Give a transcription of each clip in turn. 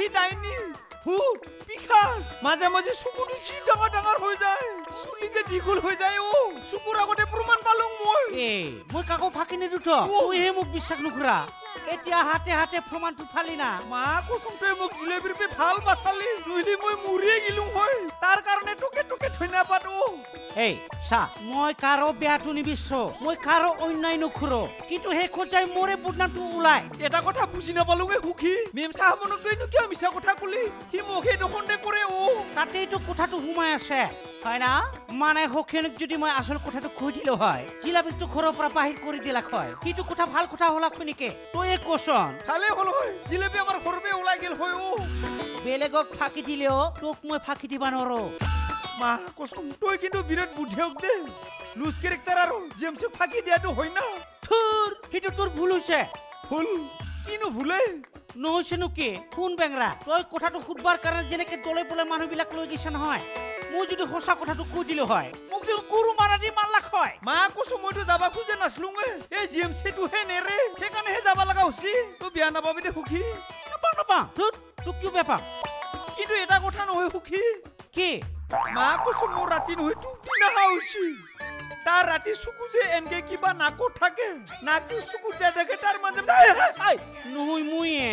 সি ডাইনি ভূত পিশাচ মাজে মাজে চকুটো চি ডাঙৰ হৈ যায় চুলি যে দীঘল হৈ যায় চকুৰ আগতে প্ৰমাণ পালো মই কাকো ফাঁকি নিদো তুইহে মোক বিশ্বাস নকৰা এতিয়া হাতে হাতে প্ৰমাণটো ফালি না মা কচম তই মোক জিলেবিৰ পে ভাল বাচালি নহলে মই মৰিয়ে গিলো হয় তাৰ কাৰণে তোকে ধন্যবাদ এই চা মই কাৰো বেয়াটো নিবিছো মই কাৰো অন্যায় নকৰো কিন্তু হে খোজাই মোৰে বদনামটো ওলাই এটা কথা বুজি নাপালোগে সুখী মেম সাহেবনক তইনো কিয় মিছা কথা কলি সি মোকে দখন্দে কৰে তাতেইতো কথাটো সোমাই আছে হয় না মানে হখিনক যদি মই আসল কথাটো কৈ দিলো হয় জিলাপিটো ঘৰৰ পৰা বাহিৰ কৰি দিলা হয় কিন্তু কথা ভাল কথা হলা খুনিকে তই কোচন খালে হল হয় জিলাপি আমাৰ ঘৰবে ওলাই গেল হয় বেলেগক ফাঁকি দিলেও তোক মই ফাঁকি দিবা নৰো মা কচম তই কিন্তু বিৰাট বুদ্ধিয়ক দে লুজ কেৰেক্টাৰ আৰু জেমছক ফাঁকি দিয়াটো হয় না সেইটো তোৰ ভুল হৈছে ভুল কিনো ভুলে নহৈছেনো কি কোন বেংৰা তই কথাটো সুধবাৰ কাৰণে যেনেকে দলে বলে মানুহবিলাক লৈ গৈছে নহয় মই যদি সঁচা কথাটো কৈ দিলো হয় মোক যদি গুৰু মাৰা দি মাৰলাক হয় মা কচম মইতো যাবা খোজে নাছলুঙে এই জেমছিটোহে নেৰে সেইকাৰণেহে যাবা লগা হৈছি তই বিয়া নাপাবি দে সুখী নাপাওঁ তোক কিয় বেয়া পাম কিন্তু এটা কথা নহয় সুখী কি মা কচম মোৰ ৰাতি নহয় টোপনি নহা হৈছি তাৰ ৰাতি চকু যে এনকে কিবা নাকত থাকে নাকটো চকু যে থাকে তাৰ মাজে নহয়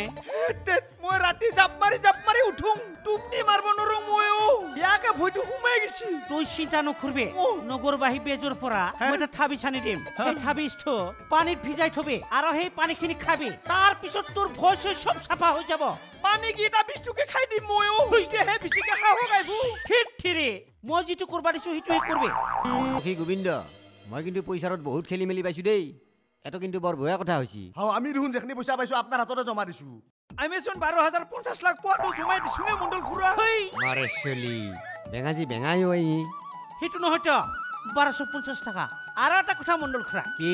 মই ৰাতি জাপ মাৰি উঠোং টোপনি মাৰব নৰো মই ইয়াকে ভয়টো সোমাই গৈছি তই চিন্তা নকৰবি নগৰবাহী বেজৰ পৰা মই এটা থাবি চানি দিম সেই থাবিটো পানীত ভিজাই থবি আৰু সেই পানীখিনি খাবি তাৰ পিছত তোৰ ভয় চব চাফা হৈ যাব পানী কি এটা বিস্তুকে খাই দিম মই হৈকেহে বেছিকে খাব গাইবো ঠিৰে মই যিটো কৰবা দিছো সেইটোৱে কৰবি সখী গোবিন্দ মই কিন্তু পইচাৰত বহুত খেলি মেলি পাইছো দেই এটো কিন্তু বৰ ভয়া কথা হৈছি আমি দেখোন যেখনি পইচা পাইছো আপোনাৰ হাততে জমা দিছো আমিচোন 12,050 লাখ পোৱাটো জমাই দিছো নে মণ্ডল খুৰা মাৰে চলি বেঙাজি বেঙাই হৈ সেইটো নহয় তো 1250 টাকা আৰু এটা কথা মণ্ডল খুৰা কি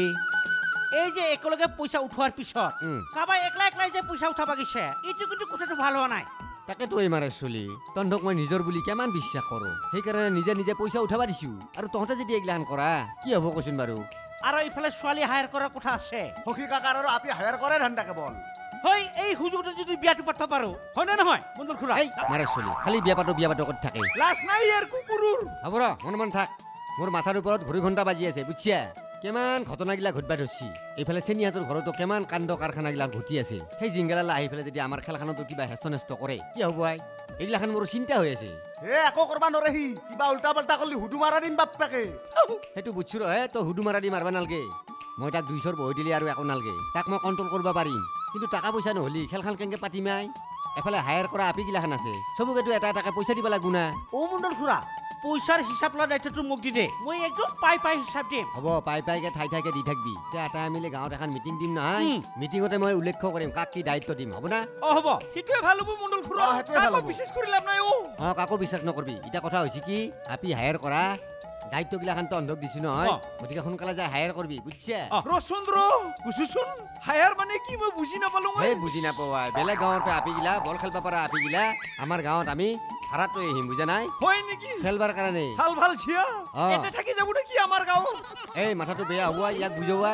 এই যে একেলগে পইচা উঠোৱাৰ পিছত কাবাই একলাই যে পইচা উঠাবা গৈছে এইটো কিন্তু কথাটো ভাল হোৱা নাই তাকে তো মাৰে চলি তহঁতক মই নিজৰ বুলি কিমান বিশ্বাস কৰো সেইকাৰণে নিজে পইচা উঠাবা দিছো আৰু তহঁতে যদি এইগিলান কৰা কি হ'ব কচোন বাৰু আৰু ইফালে ছোৱালী হায়াৰ কৰাৰ কথা আছে সখী কাকাৰ আৰু আপি হায়াৰ কৰে ধান্দা কেৱল হয় এই সুযোগতে যদি বিয়াটো পাতবা পাৰো হয় না নহয় মণ্ডল খুৰা মাৰে চলি খালি বিয়া পাতো কৰি থাকে লাজ নাই ইয়াৰ কুকুৰৰ হ'ব ৰ মন থাক মোৰ মাথাৰ ওপৰত ঘড়ী ঘণ্টা বাজি আছে বুজিছা কেমান ঘটনাগিলা ঘটবা ধৰছি এইফালে চেনিহাতৰ ঘৰতো কেমান কাণ্ড কাৰখানাগিলা ঘটি আছে সেই জিংগালালা আহি পেলাই যদি আমাৰ খেলখনতো কিবা হেষ্ট নেষ্ট কৰে কি হ'ব আই এইগিলাখান মোৰ চিন্তা হৈ আছে একো কৰবা নৰে সি কিবা উল্টা পাল্টা কৰলি হুদু মাৰা দিম বাপ্পাকে সেইটো বুজছো ৰ তই হুদু মাৰা দি মাৰবা নালগে মই তাক 200 বহি দিলি আৰু একো নালগে তাক মই কণ্ট্ৰল কৰিব পাৰিম কিন্তু টাকা পইচা নহলি খেলখন কেনেকে পাতিম আই এফালে হায়াৰ কৰা আপিগিলাখান আছে চবকেতো এটা এটাকে পইচা দিব লাগব না মণ্ডল খুৰা পইচাৰ হিচাপ লোৱা দায়িত্বটো মোক দি দে মই একদম পাই হিচাপ দিম হ'ব পাইকে ঠাইকে দি থাকবি তে আটাই মিলি গাঁৱত এখন মিটিং দিম নহয় মিটিঙতে মই উল্লেখ কৰিম কাক কি দায়িত্ব দিম হ'ব না হ'ব সেইটোৱে ভাল হ'ব মণ্ডল খুৰা কাকো বিশ্বাস কৰি লাভ নাই কাকো বিশ্বাস নকৰবি এটা কথা হৈছে কি আপি হায়াৰ কৰা দায়িত্বগিলাখান তহঁতক দিছো নহয় গতিকে সোনকালে যাই হায়াৰ কৰবি বুজিছা ৰচন্দ্ৰ বুজিছোন হায়াৰ মানে কি মই বুজি নাপালো বুজি নাপাৱা বেলেগ গাঁৱত আপিগিলা বল খেলবা পাৰা আপিগিলা আমাৰ গাঁৱত আমি ভাড়াটো আহিম বুজা নাই হয় নেকি খেলবাৰ কাৰণে ভাল চিয়া এতে থাকি যাব নেকি আমাৰ গাঁও এই মাথাটো বেয়া হোৱা ইয়াক বুজোৱা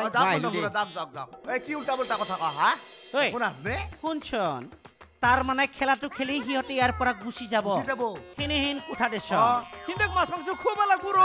কি উল্টা পাল্টা কথা কয় হা শুনচোন তাৰ মানে খেলাটো খেলি সিহঁতে ইয়াৰ পৰা গুচি যাব হেন কোঠা দেশ কিন্তু মাছ মাংস খুৱাব লাগব ৰ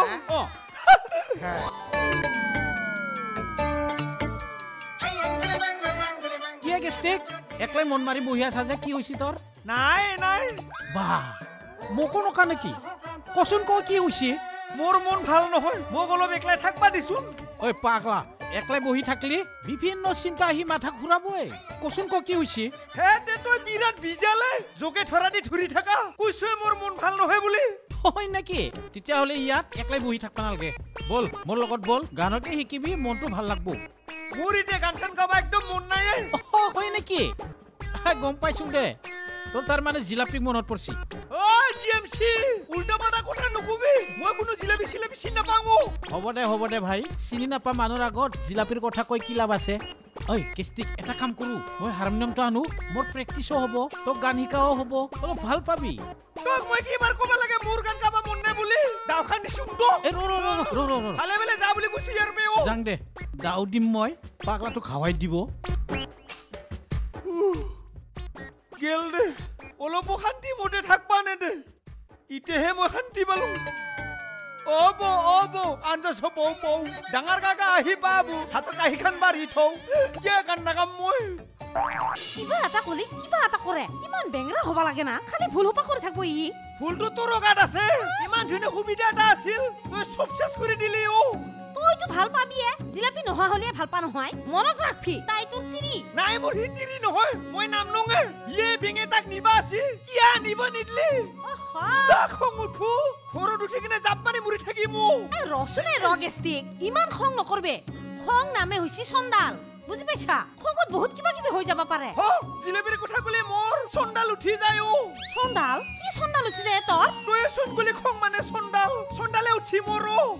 কিয় গেষ্টিক একলাই মন মাৰি বহি আছা যে কি হৈছে তোৰ নাই বাহ মোকো নকা নেকি কচোন ক কি হৈছে মোৰ মন ভাল নহয় মোক অলপ একলাই থাকবা দিছোন ঐ পাগলা একলাই বহি থাকলি বিভিন্ন চিন্তা আহি মাথা ঘূৰাবই কচোন ক কি হৈছে হে তই বিৰাট বিজালে যোগে ধৰা দি ধৰি থাকা কৈছে মোৰ মন ভাল নহয় বুলি হয় নেকি তেতিয়াহ'লে ইয়াত একলাই বহি থাকবা নালগে বল মোৰ লগত বল গানকে শিকিবি মনটো ভাল লাগব মোৰ এতিয়া গান চান গাবা একদম মন নাই হয় নেকি গম পাইছো দে তোৰ তাৰ মানে জিলাপি মনত পৰছি জিএমসি উল্টা পাল্টা কথা নকবি মই কোনো জিলাপি চিনি নাপাওঁ হ'ব দে ভাই চিনি নাপা মানুহৰ আগত জিলাপিৰ কথা কৈ কি লাভ আছে ঐ কেষ্টিক এটা কাম কৰো মই হাৰমনিয়ামটো আনো মোৰ প্ৰেক্টিছো হ'ব তোক গান শিকাও হ'ব অলপ ভাল পাবি তোক মই কি বাৰ ক'ব লাগে মোৰ গান গাবা মন নাই বুলি দাওখান দিছুম তো ৰ ভালে ভালে যা বুলি কৈছো ইয়াৰ পে যাং দে দাও দিম মই পাগলাটো খাৱাই দিব গেল দে অলপ শান্তি মতে থাকবা নেদে ইতেহে মই শান্তি পালো অ বৌ আঞ্জা চব বৌ ডাঙৰ কাকা আহি পাবো হাতত কাঁহীখন বাঢ়ি থওঁ কিয় কান্দা কাম মই কিবা এটা কলি কিবা এটা কৰে ইমান বেঙৰা হ'ব লাগে না খালি ভুল হোপা কৰি থাকব ই ফুলটো তোৰ গাত আছে ইমান ধুনীয়া সুবিধা এটা আছিল তই চব চেছ কৰি দিলি তইতো ভাল পাবিয়ে জিলাপি নোহোৱা হলে ভাল পা নহয় মনত ৰাখবি তাই তোৰ তিৰি নাই মোৰ হিতিৰি নহয় মই নাম নঙে ইয়ে বিঙে তাক নিবা আছিল কিয়া নিব নিদলি খং উঠো ঘৰত উঠি কিনে জাপ মাৰি মুৰি থাকিম ৰচনে ৰগেষ্টিক ইমান খং নকৰবে খং নামে হৈছে চন্দাল বুজি পাইছা খঙত বহুত কিবা কিবি হৈ যাব পাৰে জিলেবিৰ কথা কলে মোৰ চন্দাল উঠি যায় চন্দাল কি চন্দাল উঠি যায় তোৰ তই চোন বুলি খং মানে চন্দালে উঠি মোৰ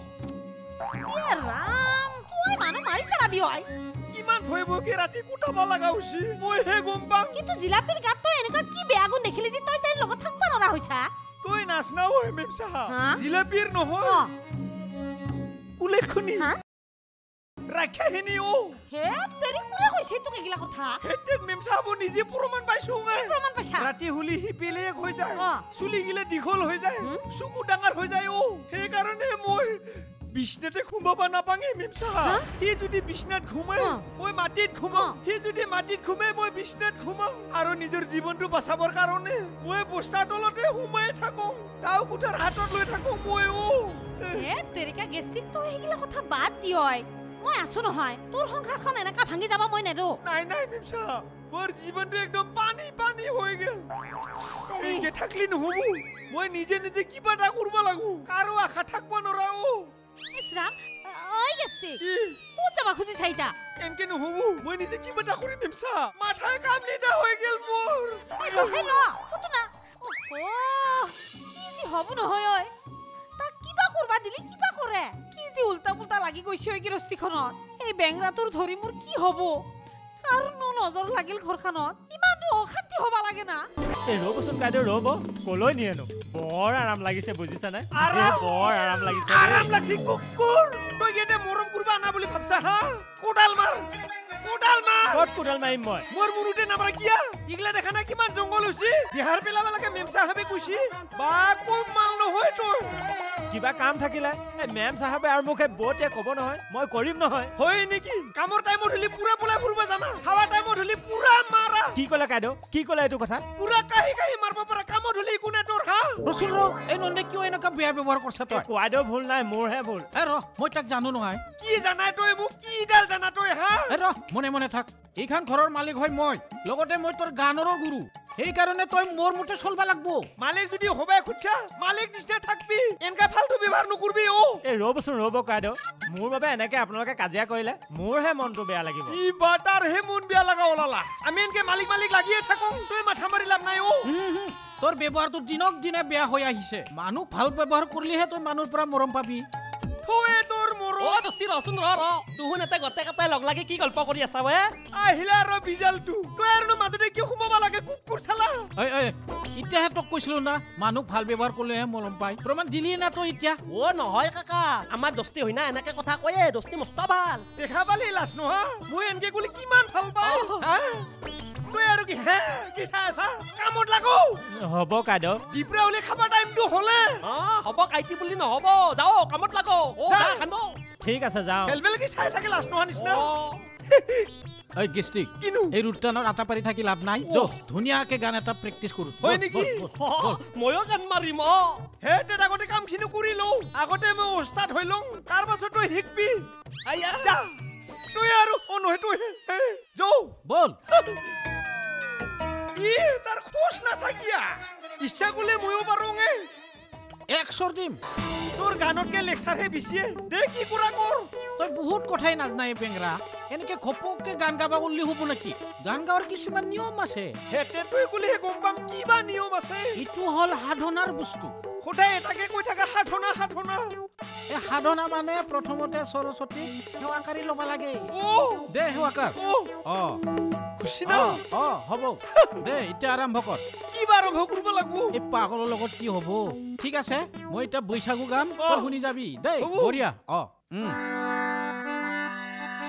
ৰাম তই মানুহ মাৰি পেলাবি হয় কিমান ভয় ভয়কে ৰাতি কুটাব লগা হৈছে মই হে গম পাম কিন্তু জিলাপিৰ গাত তই এনেকুৱা কি বেয়া গুণ দেখিলি যে তই তাইৰ লগত থাকবা নৰা হৈছা তই নাচনাও হে মেমছা জিলাপিৰ নহয় উলেখনি ৰাখাহিনী হে তেৰি কোনে কৈছে তোক এগিলা কথা হেতে মেমছা হব নিজে প্ৰমাণ পাইছো প্ৰমাণ পাইছা ৰাতি হুলি হিপিলেক হৈ যায় চুলি গিলে দীঘল হৈ যায় চকু ডাঙৰ হৈ যায় সেই কাৰণে মই বিছনাতে ঘুমাব নাপাঙে মেমছা সি যদি বিছনাত ঘুমাই মই মাটিত ঘুমাম সি যদি মাটিত ঘুমাই মই বিছনাত ঘুমাম আৰু নিজৰ জীৱনটো বাচাবৰ কাৰণে মই বস্তাৰ তলতে ঘুমাই থাকো তাও কোঠাৰ হাতত লৈ থাকো মই হে তেৰিকা গেষ্টিক তই এগিলা কথা বাদ দিয় মই আছো নহয় তোৰ সংসাৰখন এনেকা ভাঙি যাব মই নেদো নাই মেমছা মোৰ জীৱনটো একদম পানী হৈ গেল এনেকে থাকলি নহব মই নিজে কিবা এটা কৰিব লাগো কাৰো আশা থাকব নৰা ইছৰাম ঐ গেষ্টিক ক'ত যাবা খুজি চাইতা এনেকে নহব মই নিজে কিবা এটা কৰিম মেমছা মাথাই কাম নিদা হৈ গেল মোৰ ক'তো না কি যি হ'ব নহয় ঐ তাক কিবা কৰবা দিলি কিবা কৰে কি যি উল্টা পুল্টা লাগি গৈছে ঐ গৃহস্থীখনত এই বেংৰাটোৰ ধৰি মোৰ কি হ'ব কাৰনো নজৰ লাগিল ঘৰখনত ইমানটো অশান্তি হ'ব লাগে না ৰ'বচোন কাইদেউ ৰ'ব কলৈ নিয়েনো বৰ আৰাম লাগিছে বুজিছানে বৰ আৰাম লাগিছে আৰাম লাগছি কুকুৰ তই এনে মৰম কৰবা না বুলি ভাবছা হা কোডাল মাৰ ক'ত কোডাল মাৰিম মই মোৰ মুৰুতে নামাৰা কিয়া ইগলা দেখা না কিমান জংগল হৈছে বিহাৰ পেলাব লাগে মেমছা হাবে কৈছি বা কম মাল নহয় তই কিবা কাম থাকিলে মেম চাহাবে আৰু মুখে বতে ক'ব নহয় মই কৰিম নহয় হয় নেকি কামৰ টাইমত হলি পুৰা পলাই ফুৰিব জানা খাৱা টাইমত হলি পুৰা মাৰা কি ক'লে কাইদেউ কি ক'লে এইটো কথা পুৰা কাহি মাৰব পৰা কামত হলি কোনে তোৰ হা ৰচুল এই নন্দে কিয় এনেকুৱা বেয়া ব্যৱহাৰ কৰিছা তই কোৱাইদেউ ভুল নাই মোৰহে ভুল মই তাক জানো নহয় কি জানাই তই মোক কি ডাল জানা তই হা মনে থাক এইখন ঘৰৰ মালিক হয় মই লগতে মই তোৰ গানৰ গুৰু সেইকাৰণে তই মোৰ মতে চলবা লাগব মালিক যদি হবাই খুচ্ছা মালিক নিশ্চয় থাকবি এনেকা ফালতু ব্যৱহাৰ নকৰবি ৰ'বচোন ৰ'ব কাইদেউ মোৰ বাবে এনেকে আপোনালোকে কাজিয়া কৰিলে মোৰহে মনটো বেয়া লাগিব ই বাটাৰ হে মন বেয়া লগা ওলালা আমি এনেকে মালিক লাগিয়ে থাকো তই মাথা মাৰি লাভ নাই তোৰ ব্যৱহাৰটো দিনক দিনে বেয়া হৈ আহিছে মানুহ ভাল ব্যৱহাৰ কৰিলেহে তই মানুহৰ পৰা মৰম পাবি তোৰ মৰম দস্তি ৰচোন তুহুন এতে গোটেই কেইটাই লগ লাগি কি গল্প কৰি আছা ৱে আহিলা আৰু বিজালটো তই আৰু মাজতে কিয় সোমাব লাগে কুকুৰ চালা এতিয়াহে তোক কৈছিলো না মানুহ ভাল ব্যৱহাৰ কৰিলেহে মৰম পায় প্ৰমাণ দিলিয়ে না তই এতিয়া নহয় কাকা আমাৰ দস্তি হয় না এনেকে কথা কয়ে দস্তি মস্ত ভাল দেখা পালি লাজ নহা মই এনেকে কলি কিমান ভাল পাওঁ তই আৰু কি হে কি চাই আছা কামত লাগো হ'ব কাইদেউ দিপৰা ওলি খাবা টাইমটো হলে হ'ব কাইটি বুলি নহব যাও কামত লাগো ঠিক আছে যাওঁ বেলবেল কি চাই থাকে লাজ নহা নিচিনা গেষ্টিক কিনো এই ৰুটানৰ আটা পাৰি থাকি লাভ নাই ধুনীয়াকে গান এটা প্ৰেক্টিচ কৰো হয় নেকি ময়ো গান মাৰিম হে তেত আগতে কামখিনি কৰি লওঁ আগতে মই ওস্তাদ হৈ লওঁ তাৰ পাছত তই শিকবি তই আৰু নহয় তই যাও বল তাৰ খোজ নাথাকিয়া ইচ্ছা কৰিলে ময়ো পাৰোঙে এক চৰ দিম তোৰ গানতকে লেকচাৰহে বেছিয়ে দে কি কৰা কৰ তই বহুত কথাই নাজানাই বেংৰা এনেকে ঘপককে গান গাবা উল্লি হ'ব নেকি গান গাৱাৰ কিছুমান নিয়ম আছে হেতে তই কলিহে গম পাম কিবা নিয়ম আছে এইটো হ'ল সাধনাৰ বস্তু সদায় এটাকে কৈ থাকা সাধনা এই সাধনা মানে প্ৰথমতে সৰস্বতী সেৱাকাৰী ল'ব লাগে দে সেৱাকাৰ খুচি না হ'ব দে এতিয়া আৰম্ভ কৰ কিবা আৰম্ভ কৰিব লাগিব এই পাগলৰ লগত কি হ'ব ঠিক আছে মই এতিয়া বৈশাগু গাম তই শুনি যাবি দেই বঢ়িয়া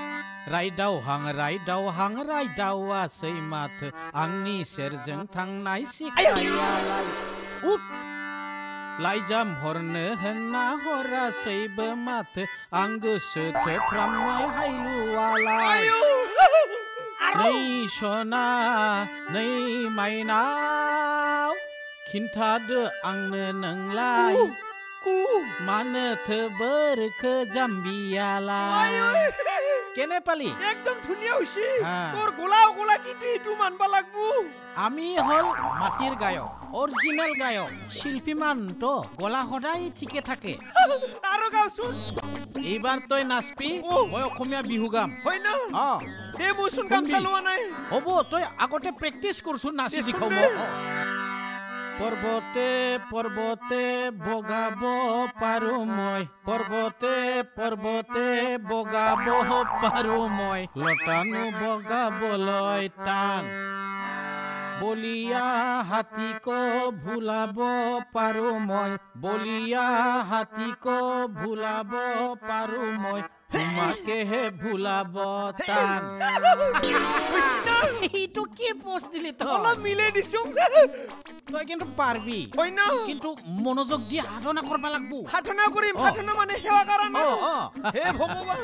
रायदावा सैमाथ आंनि सेरजों थांनाय सिखायालाय उठ लाइजाम हरनो होनना हरासैबो माथो आं गोसो थोफ्रामनाय हायलुवालाय नै सना नै माइनाव खिन्थादो आंनो नोंलाय मानोथो बोरखो जाम्बियालाय কেনে পালি একদম ধুনীয়া হৈছে হ্যাঁ। তোৰ গোলা গোলা কিন্তু এইটো মানবা লাগবো আমি হল মাটিৰ গায়ক অৰিজিনেল গায়ক শিল্পী মানটো গলা সদায় ঠিকে থাকে আৰু গাওচোন এইবাৰ তই নাচবি মই অসমীয়া বিহু গাম হয় না অ দে মোচোন কাম চালোৱা নাই হ'ব তই আগতে প্ৰেক্টিচ কৰছো নাচি দেচোন দেখাব দে। পৰ্বতে পৰ্বতে বগাব পাৰো মই পৰ্বতে পৰ্বতে বগাব পাৰো মই লতানো বগাবলৈ টান বলিয়া হাতীক ভুলাব পাৰো মই বলিয়া হাতীক ভুলাব পাৰো মই তোমাকেহে ভুলাব টান হৈছে না এইটো কি পোষ্ট দিলি তই অলপ মিলাই দিছো তই কিন্তু পাৰবি হয় না কিন্তু মনোযোগ দি সাধনা কৰিব লাগব সাধনা কৰিম অ। সাধনা মানে সেৱা কাৰণে অ অ হে ভগৱান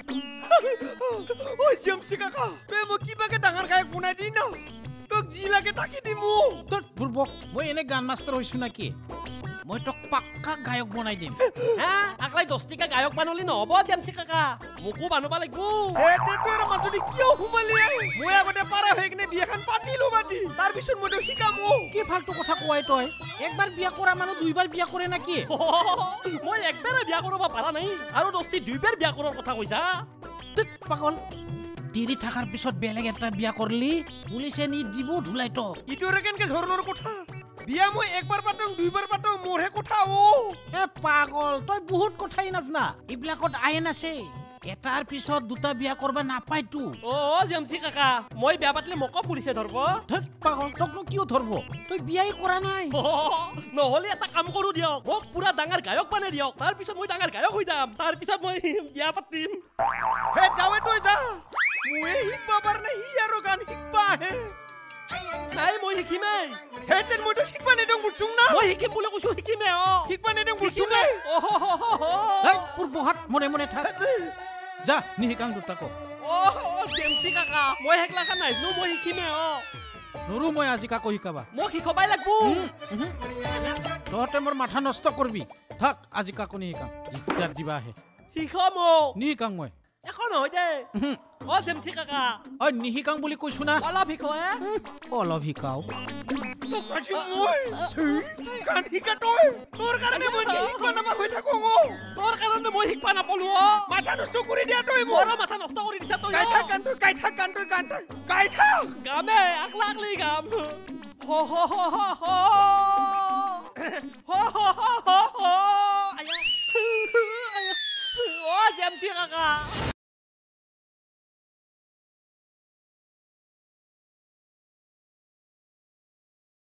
ঐ জিএমচি কাকা তই মোক কিবাকে ডাঙৰ গায়ক বনাই দি না তোক যি লাগে তাকে দিমু তোৰ বুৰ্বক মই এনে গান মাষ্টাৰ হৈছো নেকি মই তোক পাক্কা গায়ক বনাই দিম হা আকলাই 10 টিকা গায়ক বানলি নহব জেমচি কাকা মোকো বানবা লাগিব হে তেটোৰ মাজুলি কিয় সোমালি মই আগতে পাৰা হৈ কিনে বিয়াখন পাতিলো বাদি তাৰপিছত মই শিকামো কি ফালতু কথা কোৱাই তই একবাৰ বিয়া কৰা মানুহ দুইবাৰ বিয়া কৰে নেকি মই একবাৰে বিয়া কৰিব পাৰা নাই আৰু 10টি দুইবাৰ বিয়া কৰাৰ কথা কৈছা তোক পাগল তিৰি থাকাৰ পিছত বেলেগ এটা বিয়া কৰলি পুলিচে নি দিব ধুলাই তক ইটোৰে কেনকে ধৰণৰ কথা বিয়া মই একবাৰ পাতং দুইবাৰ পাতং মোৰহে কথা ও এ পাগল তই বহুত কথাই নাজনা এইবিলাকত আইন আছে এটাৰ পিছত দুটা বিয়া কৰবা নাপায়তো অ জেমচি কাকা মই বিয়া পাতলে মোকো পুলিচে ধৰব ধেত পাগল তকনো কিয় ধৰব তই বিয়াই কৰা নাই নহলে এটা কাম কৰো দিয়ক মোক পুৰা ডাঙৰ গায়ক বনাই দিয়ক তাৰপিছত মই ডাঙৰ গায়ক হৈ যাম তাৰপিছত মই বিয়া পাতিম হে যাৱে তই যা মই শিকবা পাৰ নাই হি আৰু গান শিকবা হে নাই মই শিকিমেই হে তেন মই তো শিকবা নেদং বুজুং না মই শিকিম বুলি কৈছো শিকিমে অ শিকবা নেদং বুজুং না এই তোৰ বহাত মনে মনে থাক যা নিহিকাং দুটাক জেমচি কাকা মই হেকলা কাম নাইনো মই শিকিমে অ নৰু মই আজি কাকো শিকাবা মোক শিকবাই লাগব তহঁতে মোৰ মাথা নষ্ট কৰবি থাক আজি কাকো নিহিকাং দিগদাৰ দিবা আহে শিকম নিহিকাং মই একো নহয় দে অ জেমচি কাকা ঐ নিহিকাং বুলি কৈছো না অলপ শিকোৱে অলপ শিকাও তো কাজি মই গান শিকা তই তোৰ কাৰণে মই শিকবা নামা হৈ থাকো ও তোৰ কাৰণে মই শিকবা নাপালো অ মাথা নষ্ট কৰি দিয়া তই মোৰ মোৰ মাথা নষ্ট কৰি দিছা তই গাই থাক গান তই গাই থাক গান তই গান তই গাই থাক গামে আকলা আকলি গাম হ হ হ হ হ হ হ হ হ